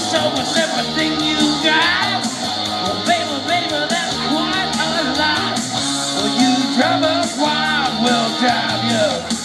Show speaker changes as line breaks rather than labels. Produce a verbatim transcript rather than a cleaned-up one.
show us everything you got. Oh, baby, baby, that's quite a lot. Well, you drive us wild, we'll drive you